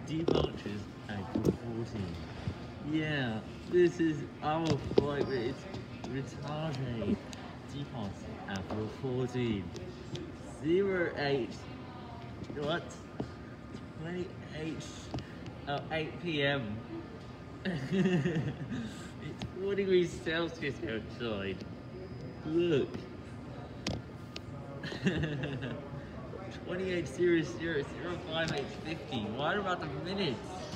Departures April 14. Yeah, this is our flight, but it's retarded. Departs April 14. 08. What? 28. Oh, 8 p.m. It's 4 degrees Celsius outside. Look. 28 0 0 0 5 8 50. What about the minutes?